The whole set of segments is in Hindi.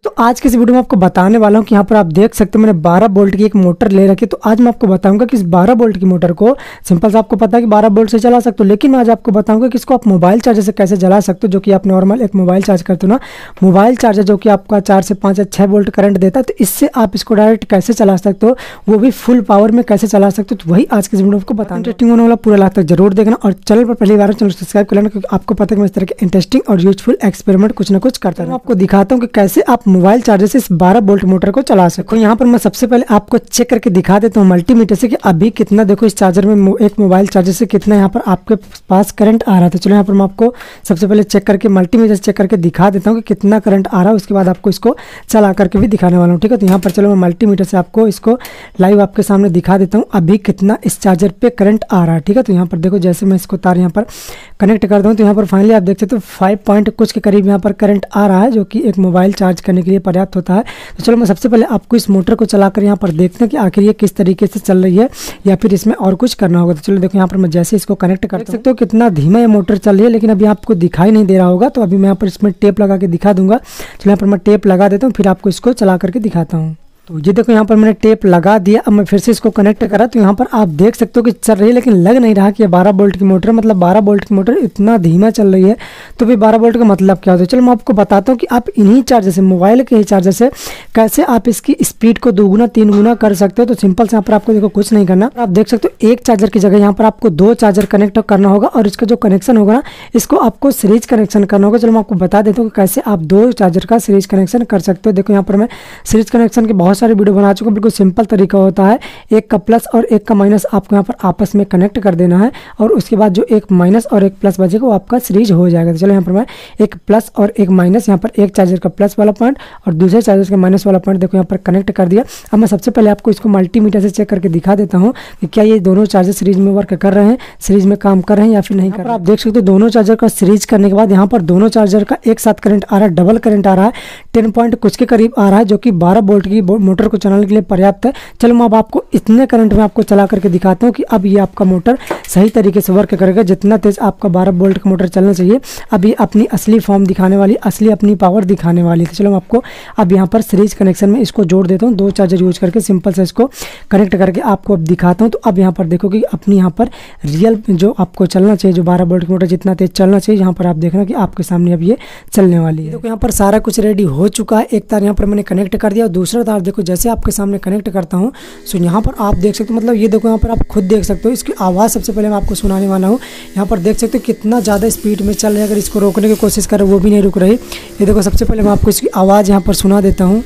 तो आज के इस वीडियो में आपको बताने वाला हूं कि यहाँ पर आप देख सकते हो मैंने 12 वोल्ट की एक मोटर ले रखी है। तो आज मैं आपको बताऊंगा कि इस 12 वोल्ट की मोटर को सिंपल से आपको पता है कि 12 वोल्ट से चला सकते हो, लेकिन मैं आज आपको बताऊंगा कि इसको आप मोबाइल चार्जर से कैसे जला सकते हो। जो कि आप नॉर्मल एक मोबाइल चार्ज करते हो ना, मोबाइल चार्जर जो कि आपका 4 से 5 या 6 वोल्ट करंट देता है, तो इससे आप इसको डायरेक्ट कैसे चला सकते हो, वो भी फुल पावर में कैसे चला सकते हो। तो वही आज के वीडियो में आपको बताना। इंटरेस्टिंग होने वाला, पूरा लास्ट तक जरूर देखना और चैनल पर पहली बार चैनल सब्सक्राइब कर लेना, क्योंकि आपको पता है कि मैं इस तरह के इंटरेस्टिंग और यूजफुल एक्सपेरिमेंट कुछ ना कुछ करता हूं। आपको दिखाता हूं कि कैसे आप मोबाइल चार्जर से 12 वोल्ट मोटर को चला सको। यहाँ पर मैं सबसे पहले आपको चेक करके दिखा देता हूँ मल्टीमीटर से कि अभी कितना, देखो इस चार्जर में एक मोबाइल चार्जर से कितना यहाँ पर आपके पास करंट आ रहा था। चलो यहाँ पर मैं आपको सबसे पहले चेक करके मल्टीमीटर से चेक करके दिखा देता हूँ कि कितना करंट आ रहा है, उसके बाद आपको इसको चला करके भी दिखाने वाला हूँ। ठीक है, तो यहाँ पर चलो मैं मल्टीमीटर से आपको इसको लाइव आपके सामने दिखा देता हूँ अभी कितना इस चार्जर पे करंट आ रहा है। ठीक है, तो यहाँ पर देखो जैसे मैं इसको तार यहाँ पर कनेक्ट कर दूँ तो यहाँ पर फाइनली आप देख सकते हो 5 पॉइंट कुछ के करीब यहाँ पर करंट आ रहा है, जो कि एक मोबाइल चार्ज करने के लिए पर्याप्त होता है। तो चलो मैं सबसे पहले आपको इस मोटर को चलाकर यहाँ पर देखते हैं कि आखिर ये किस तरीके से चल रही है या फिर इसमें और कुछ करना होगा। तो चलो देखो यहाँ पर मैं जैसे इसको कनेक्ट कर सकते हो कितना धीमा ये मोटर चल रही है, लेकिन अभी आपको दिखाई नहीं दे रहा होगा। तो अभी मैं यहाँ पर इसमें टेप लगा के दिखा दूंगा। चलो यहाँ पर मैं टेप लगा देता हूँ, फिर आपको इसको चला करके दिखाता हूँ। तो ये देखो यहाँ पर मैंने टेप लगा दिया। अब मैं फिर से इसको कनेक्ट करा तो यहाँ पर आप देख सकते हो कि चल रही है, लेकिन लग नहीं रहा कि ये 12 वोल्ट की मोटर, मतलब 12 वोल्ट की मोटर इतना धीमा चल रही है। तो फिर 12 वोल्ट का मतलब क्या होता है, चलो मैं आपको बताता हूँ कि आप इन्हीं चार्जर से, मोबाइल के ही चार्जर से कैसे आप इसकी स्पीड को 2 गुना 3 गुना कर सकते हो। तो सिंपल से यहाँ पर आपको देखो कुछ नहीं करना, आप देख सकते हो एक चार्जर की जगह यहाँ पर आपको 2 चार्जर कनेक्ट करना होगा और इसका जो कनेक्शन होगा ना, इसको आपको सीरीज कनेक्शन करना होगा। चलो मैं आपको बता देता हूँ कैसे आप 2 चार्जर का सीरीज कनेक्शन कर सकते हो। देखो यहाँ पर मैं सीरीज कनेक्शन के बहुत सारे वीडियो बना चुका हूँ। बिल्कुल सिंपल तरीका होता है, एक का प्लस और एक का माइनस आपको यहाँ पर आपस में कनेक्ट कर देना है और उसके बाद जो एक माइनस और एक प्लस बचेगा वो आपका सीरीज हो जाएगा। तो चलो यहाँ पर मैं एक प्लस और एक माइनस, यहाँ पर एक चार्जर का प्लस वाला पॉइंट और दूसरे चार्जर का माइनस वाला पॉइंट देखो यहाँ पर कनेक्ट कर दिया। अब मैं सबसे पहले आपको इसको मल्टीमीटर से चेक करके दिखा देता हूँ कि क्या ये दोनों चार्जर सीरीज में वर्क कर रहे हैं, सीरीज में काम कर रहे हैं या फिर नहीं कर रहे हैं। आप देख सकते हो दोनों चार्जर का सीरीज करने के बाद यहाँ पर दोनों चार्जर का एक साथ करंट आ रहा है, डबल करंट आ रहा है, 10 पॉइंट कुछ के करीब आ रहा है, जो कि 12 वोल्ट की मोटर को चलाने के लिए पर्याप्त है। चलो मैं अब आपको इतने करंट में आपको चला करके दिखाता हूँ कि अब ये आपका मोटर सही तरीके से वर्क करेगा, जितना तेज आपका 12 वोल्ट का मोटर चलना चाहिए। अब ये अपनी असली फॉर्म दिखाने वाली, असली अपनी पावर दिखाने वाली है। तो चलो मैं आपको अब यहाँ पर सीरीज कनेक्शन में इसको जोड़ देता हूँ, 2 चार्जर यूज करके सिंपल से इसको कनेक्ट करके आपको अब दिखाता हूँ। तो अब यहाँ पर देखो कि अपनी यहाँ पर रियल जो आपको चलना चाहिए, जो 12 वोल्ट की मोटर जितना तेज चलना चाहिए, यहाँ पर आप देखना कि आपके सामने अब ये चलने वाली है। देखो यहाँ पर सारा कुछ रेडी हो चुका है। एक तार यहाँ पर मैंने कनेक्ट कर दिया और दूसरा तार देखो जैसे आपके सामने कनेक्ट करता हूँ, सो यहाँ पर आप देख सकते हो, मतलब ये देखो यहाँ पर आप खुद देख सकते हो। इसकी आवाज़ सबसे पहले मैं आपको सुनाने वाला हूँ। यहाँ पर देख सकते हो कितना ज़्यादा स्पीड में चल रही है, अगर इसको रोकने की कोशिश करें वो भी नहीं रुक रही। ये देखो सबसे पहले मैं आपको इसकी आवाज़ यहाँ पर सुना देता हूँ।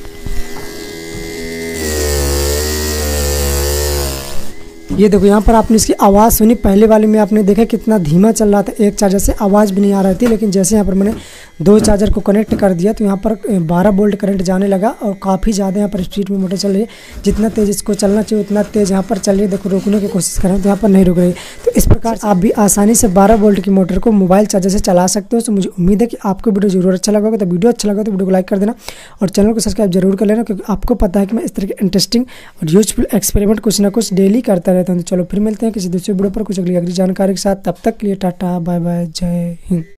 ये देखो यहाँ पर आपने इसकी आवाज़ सुनी, पहले वाले में आपने देखा कितना धीमा चल रहा था, एक चार्जर से आवाज़ भी नहीं आ रही थी, लेकिन जैसे यहाँ पर मैंने 2 चार्जर को कनेक्ट कर दिया तो यहाँ पर 12 वोल्ट करंट जाने लगा और काफ़ी ज़्यादा यहाँ पर स्पीड में मोटर चल रही है। जितना तेज़ इसको चलना चाहिए उतना तेज़ यहाँ पर चल रही है। देखो रोकने की कोशिश कर रहे हैं तो यहाँ पर नहीं रुक रही। तो इस प्रकार आप भी आसानी से 12 वोल्ट की मोटर को मोबाइल चार्जर से चला सकते हो। तो मुझे उम्मीद है कि आपको वीडियो जरूर अच्छा लगा होगा। तो वीडियो अच्छा लगा तो वीडियो को लाइक कर देना और चैनल को सब्सक्राइब जरूर कर लेना, क्योंकि आपको पता है कि मैं इस तरह के इंटरेस्टिंग और यूजफुल एक्सपेरिमेंट कुछ ना कुछ डेली करता रहता हूँ। तो चलो फिर मिलते हैं किसी दूसरे वीडियो पर कुछ अगली जानकारी के साथ। तब तक के लिए टाटा बाय बाय, जय हिंद।